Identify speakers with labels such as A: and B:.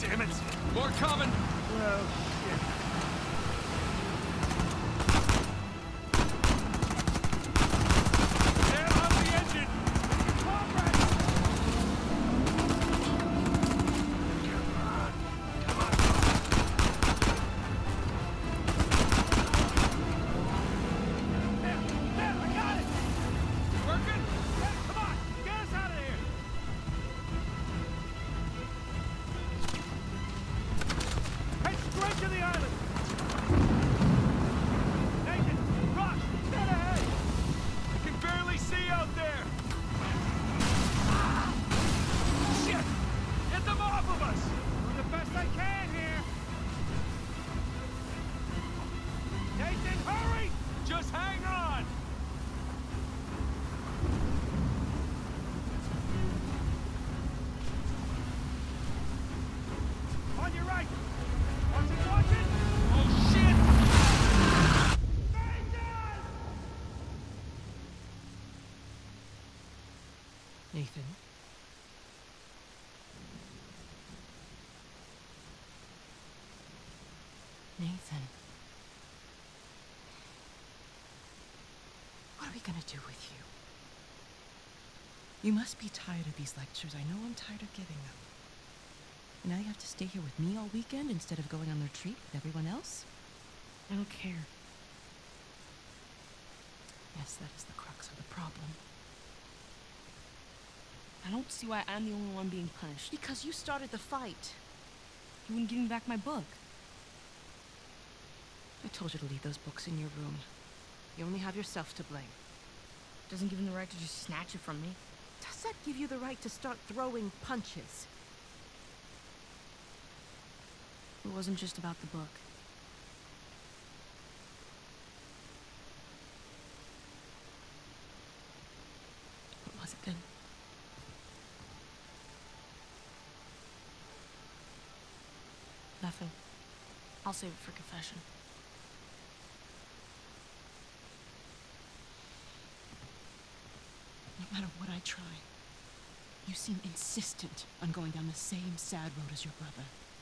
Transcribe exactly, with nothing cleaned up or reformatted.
A: Damn it! More coming!
B: Well, shit.
A: Damn on the engine!
B: Comrade!
A: Come on! Come on!
B: There! There! I got it!
A: Working?
B: Yeah, come on! Get us out of here! Head straight to the island! Nathan! Rush! Dead ahead!
A: I can barely see out there! Shit! Get them off of us!
B: Doing the best I can here! Nathan, hurry!
A: Just hang on!
B: On your right! Watch it, watch it!
A: Oh shit!
B: Nathan!
C: Nathan? Nathan? What are we gonna do with you? You must be tired of these lectures. I know I'm tired of giving them. And now you have to stay here with me all weekend instead of going on the retreat with everyone else?
D: I don't care.
C: Yes, that is the crux of the problem.
D: I don't see why I'm the only one being punished.
C: Because you started the fight.
D: You wouldn't give me back my book.
C: I told you to leave those books in your room. You only have yourself to blame.
D: Doesn't give him the right to just snatch it from me.
C: Does that give you the right to start throwing punches?
D: It wasn't just about the book.
C: What was it then?
D: Nothing. I'll save it for confession.
C: No matter what I try, you seem insistent on going down the same sad road as your brother.